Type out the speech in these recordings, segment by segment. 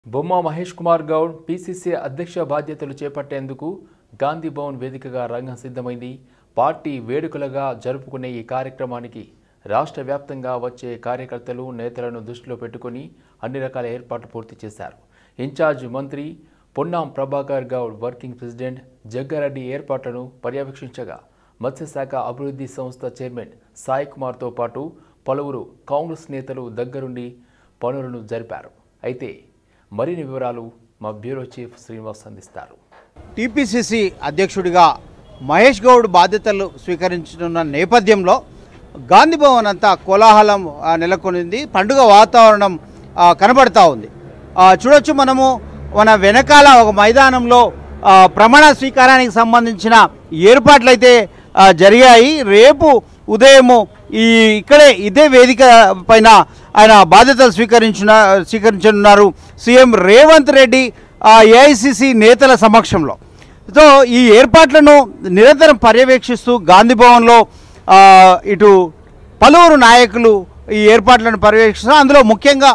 బొమ్మ మహేష్ కుమార్ గౌడ్ పీసీసీ అధ్యక్ష బాధ్యతలు చేపట్టేందుకు గాంధీ భవన్ వేదికగా రంగం సిద్ధమైంది. పార్టీ వేడుకలుగా జరుపుకునే ఈ కార్యక్రమానికి రాష్ట్ర వ్యాప్తంగా వచ్చే కార్యకర్తలు నేతలను దృష్టిలో పెట్టుకుని అన్ని రకాల ఏర్పాట్లు పూర్తి చేశారు. ఇన్ఛార్జ్ మంత్రి పొన్నాం ప్రభాకర్ గౌడ్, వర్కింగ్ ప్రెసిడెంట్ జగ్గారెడ్డి ఏర్పాట్లను పర్యవేక్షించగా మత్స్యశాఖ అభివృద్ధి సంస్థ చైర్మన్ సాయి కుమార్తో పాటు పలువురు కాంగ్రెస్ నేతలు దగ్గరుండి పనులను జరిపారు. అయితే మరిన్ని వివరాలు మా బ్యూరో చీఫ్ శ్రీనివాస్ అందిస్తారు. టీపీసీసీ అధ్యక్షుడిగా మహేష్ గౌడ్ బాధ్యతలు స్వీకరించనున్న నేపథ్యంలో గాంధీ భవన్ అంతా కోలాహలం నెలకొనింది. పండుగ వాతావరణం కనబడతా ఉంది. చూడొచ్చు, మనము మన వెనకాల ఒక మైదానంలో ప్రమాణ స్వీకారానికి సంబంధించిన ఏర్పాట్లయితే జరిగాయి. రేపు ఉదయము ఇదే వేదిక పైన ఆయన బాధ్యతలు స్వీకరించనున్నారు సీఎం రేవంత్ రెడ్డి ఏఐసిసి నేతల సమక్షంలో. సో ఈ ఏర్పాట్లను నిరంతరం పర్యవేక్షిస్తూ గాంధీ భవన్లో ఇటు పలువురు నాయకులు ఈ ఏర్పాట్లను పర్యవేక్షిస్తూ, అందులో ముఖ్యంగా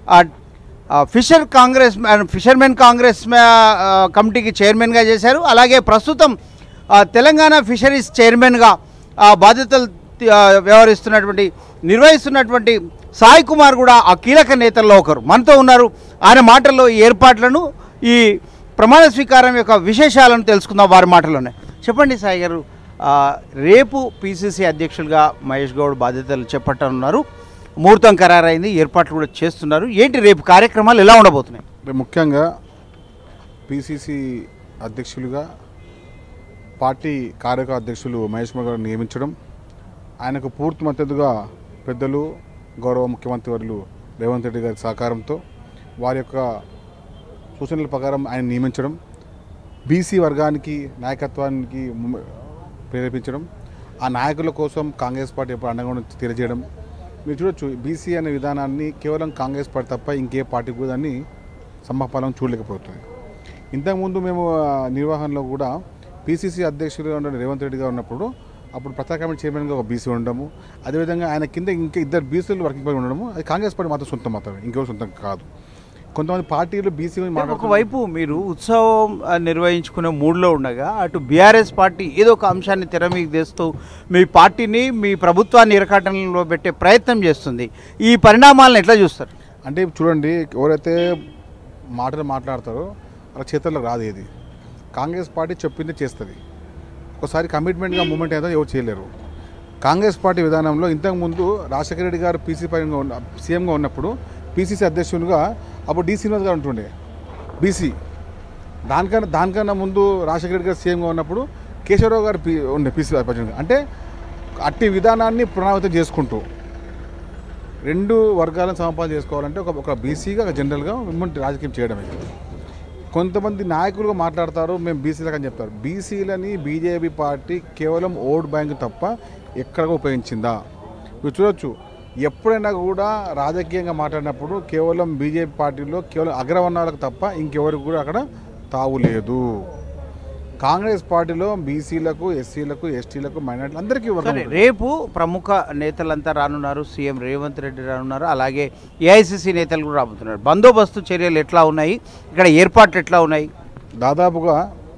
ఫిషర్మెన్ కాంగ్రెస్ కమిటీకి చైర్మన్గా చేశారు. అలాగే ప్రస్తుతం తెలంగాణ ఫిషరీస్ చైర్మన్గా బాధ్యతలు నిర్వహిస్తున్నటువంటి సాయి కుమార్ కూడా ఆ కీలక నేతల్లో ఒకరు మనతో ఉన్నారు. ఆయన మాటల్లో ఈ ఏర్పాట్లను, ఈ ప్రమాణ స్వీకారం యొక్క విశేషాలను తెలుసుకుందాం వారి మాటల్లోనే. చెప్పండి సాయి గారు, రేపు పీసీసీ అధ్యక్షులుగా మహేష్ గౌడ్ బాధ్యతలు చేపట్టనున్నారు. ముహూర్తం ఖరారైంది, ఏర్పాట్లు కూడా చేస్తున్నారు. ఏంటి రేపు కార్యక్రమాలు ఎలా ఉండబోతున్నాయి? ముఖ్యంగా పీసీసీ అధ్యక్షులుగా పార్టీ కార్యకారి అధ్యక్షులు మహేష్ గౌడ్ నియమించడం, ఆయనకు పూర్తి మద్దతుగా పెద్దలు గౌరవ ముఖ్యమంత్రి వర్యులు రేవంత్ రెడ్డి గారి సహకారంతో వారి యొక్క సూచనల ప్రకారం ఆయన నియమించడం, బీసీ వర్గానికి నాయకత్వానికి ప్రేరేపించడం, ఆ నాయకుల కోసం కాంగ్రెస్ పార్టీ ఎప్పుడు అండగా తెలియజేయడం. మీరు చూడొచ్చు, బీసీ అనే విధానాన్ని కేవలం కాంగ్రెస్ పార్టీ తప్ప ఇంకే పార్టీ కూడా దాన్ని సమపాలన చూడలేకపోతుంది. ఇంతకుముందు మేము నిర్వహణలో కూడా పీసీసీ అధ్యక్షులుగా ఉన్న రేవంత్ రెడ్డి గారు ఉన్నప్పుడు అప్పుడు ప్రచార కమిటీ చైర్మన్గా ఒక బీసీ ఉండడము, అదేవిధంగా ఆయన కింద ఇంకా ఇద్దరు బీసీలు వర్కింగ్ పార్టీ ఉండడము, అది కాంగ్రెస్ పార్టీ మాత్రం సొంతం మాత్రమే, ఇంకెవరు సొంతం కాదు. కొంతమంది పార్టీలు బీసీ ఒకవైపు మీరు ఉత్సవం నిర్వహించుకునే మూడ్లో ఉండగా అటు బీఆర్ఎస్ పార్టీ ఏదో ఒక అంశాన్ని తెర మీకు తెస్తూ మీ పార్టీని, మీ ప్రభుత్వాన్ని ఇరకాటంలో పెట్టే ప్రయత్నం చేస్తుంది. ఈ పరిణామాలను ఎట్లా చూస్తారు? అంటే చూడండి, ఎవరైతే మాటలు మాట్లాడతారో వాళ్ళ చేతుల్లో రాదు. ఏది కాంగ్రెస్ పార్టీ చెప్పింది చేస్తుంది. ఒకసారి కమిట్మెంట్గా మూమెంట్ అయితే ఎవరు చేయలేరు. కాంగ్రెస్ పార్టీ విధానంలో ఇంతకుముందు రాజశేఖర రెడ్డి గారు సీఎంగా ఉన్నప్పుడు పీసీసీ అధ్యక్షునిగా అప్పుడు డి శ్రీనివాస్ గారు ఉంటుండే బీసీ. దానికన్నా ముందు రాజశేఖర రెడ్డి గారు సీఎంగా ఉన్నప్పుడు కేశవరావు గారు ఉండే పీసీ అధ్యక్షునిగా. అంటే అట్టి విధానాన్ని పునరావృతం చేసుకుంటూ రెండు వర్గాలను సమపాలన చేసుకోవాలంటే ఒక బీసీగా ఒక జనరల్గా మిమ్మల్ని రాజకీయం చేయడమే. కొంతమంది నాయకులుగా మాట్లాడతారు, మేము బీసీలకు అని చెప్తారు. బీసీలని బీజేపీ పార్టీ కేవలం ఓట్ బ్యాంక్ తప్ప ఎక్కడగా ఉపయోగించిందా? మీరు చూడొచ్చు, ఎప్పుడైనా కూడా రాజకీయంగా మాట్లాడినప్పుడు కేవలం బీజేపీ పార్టీలో కేవలం అగ్రవర్ణాలకు తప్ప ఇంకెవరికి కూడా అక్కడ తావు లేదు. కాంగ్రెస్ పార్టీలో బీసీలకు, ఎస్సీలకు, ఎస్టీలకు, మైనార్టీలు అందరికీ. రేపు ప్రముఖ నేతలంతా రానున్నారు. సీఎం రేవంత్ రెడ్డి రానున్నారు, అలాగే ఏఐసిసి నేతలు కూడా రాబోతున్నారు. బందోబస్తు చర్యలు ఎట్లా ఉన్నాయి, ఇక్కడ ఏర్పాట్లు ఎట్లా ఉన్నాయి? దాదాపుగా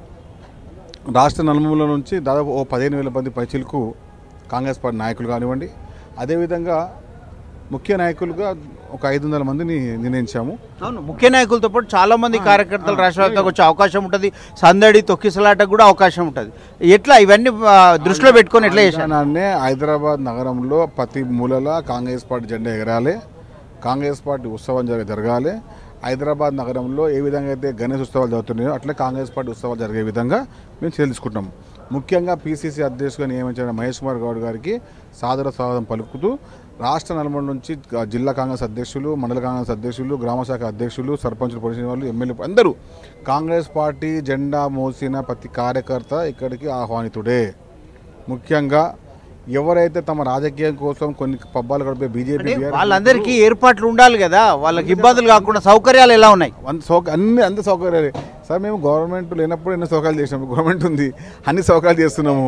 రాష్ట్ర నలుమూల నుంచి దాదాపు 15,000 మంది పైచిలకు కాంగ్రెస్ పార్టీ నాయకులు కానివ్వండి, అదేవిధంగా ముఖ్య నాయకులుగా ఒక 500 మందిని నిర్ణయించాము. అవును, ముఖ్య నాయకులతో పాటు చాలా మంది కార్యకర్తలు రాష్ట్ర వ్యాప్తంగా వచ్చే అవకాశం ఉంటుంది. సందడి, తొక్కిసలాటకు కూడా అవకాశం ఉంటుంది. ఎట్లా ఇవన్నీ దృష్టిలో పెట్టుకొని ఎట్లా చేశాను? హైదరాబాద్ నగరంలో ప్రతి మూలలా కాంగ్రెస్ పార్టీ జెండా ఎగరాలి, కాంగ్రెస్ పార్టీ ఉత్సవం జరగాలి. హైదరాబాద్ నగరంలో ఏ విధంగా అయితే గణేష్ ఉత్సవాలు జరుగుతున్నాయో అట్లే కాంగ్రెస్ పార్టీ ఉత్సవాలు జరిగే విధంగా మేము తెలుసుకుంటాం. ముఖ్యంగా పీసీసీ అధ్యక్షుడిగా నియమించిన మహేష్ కుమార్ గౌడ్ గారికి సాదర స్వాగతం పలుకుతూ రాష్ట్ర నలుమూల నుంచి జిల్లా కాంగ్రెస్ అధ్యక్షులు, మండల కాంగ్రెస్ అధ్యక్షులు, గ్రామశాఖ అధ్యక్షులు, సర్పంచులు, పొడిచిన వాళ్ళు, ఎమ్మెల్యే అందరూ కాంగ్రెస్ పార్టీ జెండా మోసిన ప్రతి కార్యకర్త ఇక్కడికి ఆహ్వానితుడే. ముఖ్యంగా ఎవరైతే తమ రాజకీయం కోసం కొన్ని పబ్బాలు గడిపే బీజేపీ వాళ్ళందరికీ ఏర్పాట్లు ఉండాలి కదా, వాళ్ళకి ఇబ్బందులు కాకుండా సౌకర్యాలు ఎలా ఉన్నాయి? అన్ని సౌకర్యాలే సార్. మేము గవర్నమెంట్ లేనప్పుడు ఎన్నో సౌకర్యాలు చేసినాము, గవర్నమెంట్ ఉంది, అన్ని సౌకర్యాలు చేస్తున్నాము.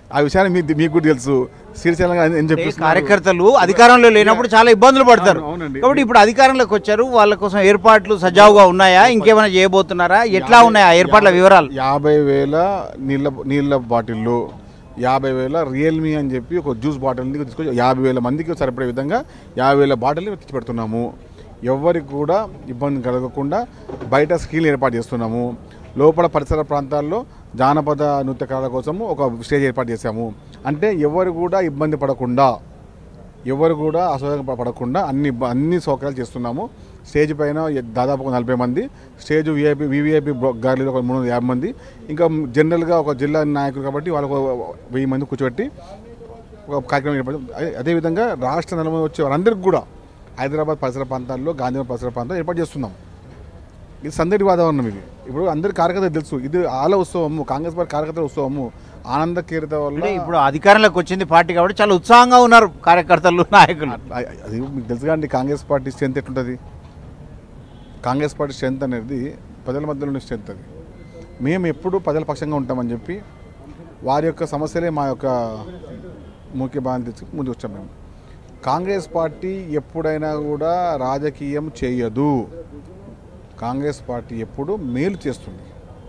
ఆ విషయాన్ని మీకు కూడా తెలుసు. శ్రీశైలంగా ఏం చెప్పి కార్యకర్తలు అధికారంలో లేనప్పుడు చాలా ఇబ్బందులు పడతారు. అవునండి. కాబట్టి ఇప్పుడు అధికారంలోకి వచ్చారు, వాళ్ళ కోసం ఏర్పాట్లు సజావుగా ఉన్నాయా, ఇంకేమైనా చేయబోతున్నారా, ఎట్లా ఉన్నాయి ఆ ఏర్పాట్ల వివరాలు? 50,000 నీళ్ళ బాటిళ్ళు, 50,000 రియల్మీ అని చెప్పి ఒక జ్యూస్ బాటిల్ని తీసుకొచ్చి 50,000 మందికి సరిపడే విధంగా 50,000 బాటిల్ని తెచ్చి పెడుతున్నాము. ఎవరికి కూడా ఇబ్బంది కలగకుండా బయట స్కీల్ ఏర్పాటు చేస్తున్నాము. లోపల పరిసర ప్రాంతాల్లో జానపద నృత్యకారుల కోసము ఒక స్టేజ్ ఏర్పాటు చేశాము. అంటే ఎవరు కూడా ఇబ్బంది పడకుండా, ఎవరు కూడా అసౌకర్యం పడకుండా అన్ని సౌకర్యాలు చేస్తున్నాము. స్టేజ్ పైన దాదాపు 40 మంది, స్టేజ్ వివిఐపి గారిలో ఒక 350 మంది, ఇంకా జనరల్గా ఒక జిల్లా నాయకులు కాబట్టి వాళ్ళకు 1000 మంది కూర్చోబెట్టి ఒక కార్యక్రమం ఏర్పాటు. అదేవిధంగా రాష్ట్ర నలుమూల వచ్చే వారందరికీ కూడా హైదరాబాద్ పరిసర ప్రాంతాల్లో, గాంధీనగర్ పరిసర ప్రాంతాల్లో ఏర్పాటు చేస్తున్నాం. ఇది సందడి వాతావరణం. ఇది ఇప్పుడు అందరి కార్యకర్తలు తెలుసు, ఇది ఆల ఉత్సవము, కాంగ్రెస్ పార్టీ కార్యకర్తల ఉత్సవము, ఆనంద కీర్త వల్ల. ఇప్పుడు అధికారంలోకి వచ్చింది పార్టీ కాబట్టి చాలా ఉత్సాహంగా ఉన్నారు కార్యకర్తలు, నాయకులు. అది మీకు తెలుసుగా అండి, కాంగ్రెస్ పార్టీ స్ట్రెంత్ ఎట్లుంటుంది. కాంగ్రెస్ పార్టీ స్ట్రెంత్ అనేది ప్రజల మధ్యలోనే స్ట్రెంత్. అది మేము ఎప్పుడు ప్రజల పక్షంగా ఉంటామని చెప్పి వారి యొక్క సమస్యలే మా యొక్క ముఖ్య బాధ్యత తెచ్చి ముందుకు వచ్చాం. మేము కాంగ్రెస్ పార్టీ ఎప్పుడైనా కూడా రాజకీయం చేయదు. కాంగ్రెస్ పార్టీ ఎప్పుడు మేలు చేస్తుంది.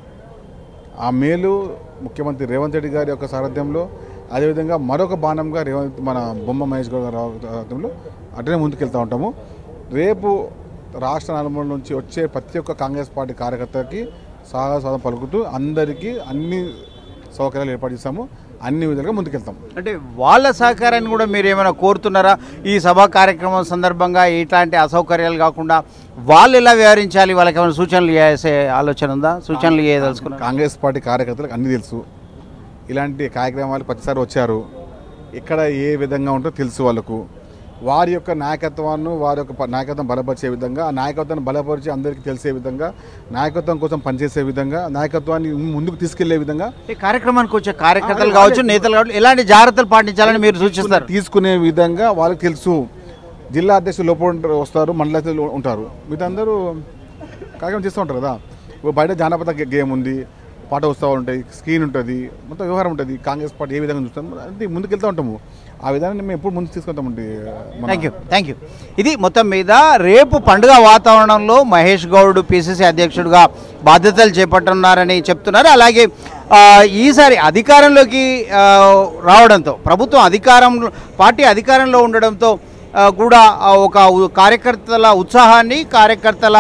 ఆ మేలు ముఖ్యమంత్రి రేవంత్ రెడ్డి గారి యొక్క సారథ్యంలో, అదేవిధంగా మరొక బాణంగా మన బొమ్మ మహేష్ గౌడ్ గారి సారథ్యంలో అట్లనే ముందుకెళ్తూ ఉంటాము. రేపు రాష్ట్ర నలుమూల నుంచి వచ్చే ప్రతి ఒక్క కాంగ్రెస్ పార్టీ కార్యకర్తకి సాహసాదం పలుకుతూ అందరికీ అన్ని సౌకర్యాలు ఏర్పాటు చేస్తాము. అన్ని విధాలుగా ముందుకెళ్తాం. అంటే వాళ్ళ సహకారాన్ని కూడా మీరు ఏమైనా కోరుతున్నారా? ఈ సభా కార్యక్రమం సందర్భంగా ఇట్లాంటి అసౌకర్యాలు కాకుండా వాళ్ళు ఎలా వ్యవహరించాలి, వాళ్ళకి ఏమైనా సూచనలు చేసే ఆలోచన ఉందా? సూచనలు చేయదలుచుకున్నారు? కాంగ్రెస్ పార్టీ కార్యకర్తలకు అన్నీ తెలుసు. ఇలాంటి కార్యక్రమాలు ప్రతిసారి వచ్చారు, ఇక్కడ ఏ విధంగా ఉంటుందో తెలుసు వాళ్ళకు. వారి యొక్క నాయకత్వాన్ని, వారి యొక్క నాయకత్వం బలపరిచే విధంగా, ఆ నాయకత్వాన్ని బలపరిచి అందరికీ తెలిసే విధంగా, నాయకత్వం కోసం పనిచేసే విధంగా, నాయకత్వాన్ని ముందుకు తీసుకెళ్లే విధంగా ఈ కార్యక్రమానికి వచ్చే కార్యకర్తలు కావచ్చు, నేతలు కావచ్చు, ఎలాంటి జాగ్రత్తలు పాటించాలని మీరు సూచిస్తారు? తీసుకునే విధంగా వాళ్ళకి తెలుసు. జిల్లా అధ్యక్షులు లోపల వస్తారు, మండల ఉంటారు, మీరందరూ కార్యక్రమం చేస్తూ ఉంటారు కదా. బయట జానపద గేమ్ ఉంది, పాట ఉత్సవాలు ఉంటాయి, స్క్రీన్ ఉంటుంది, మొత్తం వ్యవహారం ఉంటుంది. కాంగ్రెస్ పార్టీ ఏ విధంగా చూస్తాం అంటే ముందుకెళ్తూ ఉంటాము. ఆ విధానాన్ని మేము ఎప్పుడు ముందుకు తీసుకెళ్తామండి. Thank you. ఇది మొత్తం మీద రేపు పండుగ వాతావరణంలో మహేష్ గౌడ్ పిసిసి అధ్యక్షుడిగా బాధ్యతలు చేపట్టనున్నారని చెప్తున్నారు. అలాగే ఈసారి అధికారంలోకి రావడంతో, ప్రభుత్వం పార్టీ అధికారంలో ఉండడంతో కూడా ఒక కార్యకర్తల ఉత్సాహాన్ని, కార్యకర్తల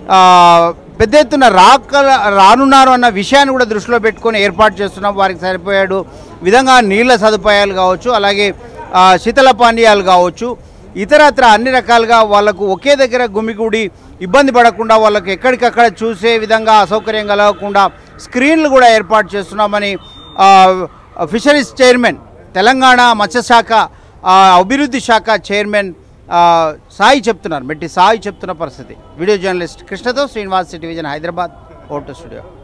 పెద్ద ఎత్తున రానున్నారు అన్న విషయాన్ని కూడా దృష్టిలో పెట్టుకొని ఏర్పాటు చేస్తున్నాం. వారికి సరిపోయాడు విధంగా నీళ్ళ సదుపాయాలు కావచ్చు, అలాగే శీతల పానీయాలు కావచ్చు, ఇతరత్ర అన్ని రకాలుగా వాళ్ళకు ఒకే దగ్గర గుమిగూడి ఇబ్బంది పడకుండా వాళ్ళకు ఎక్కడికక్కడ చూసే విధంగా అసౌకర్యం కలగకుండా స్క్రీన్లు కూడా ఏర్పాటు చేస్తున్నామని ఫిషరీస్ చైర్మన్, తెలంగాణ మత్స్యశాఖ అభివృద్ధి శాఖ చైర్మన్ సాయి చెప్తున్నారు. మెట్టి సాయి చెప్తున్న పరిస్థితి. వీడియో జర్నలిస్ట్ కృష్ణతో Srinivas, city vision, Hyderabad, photo studio.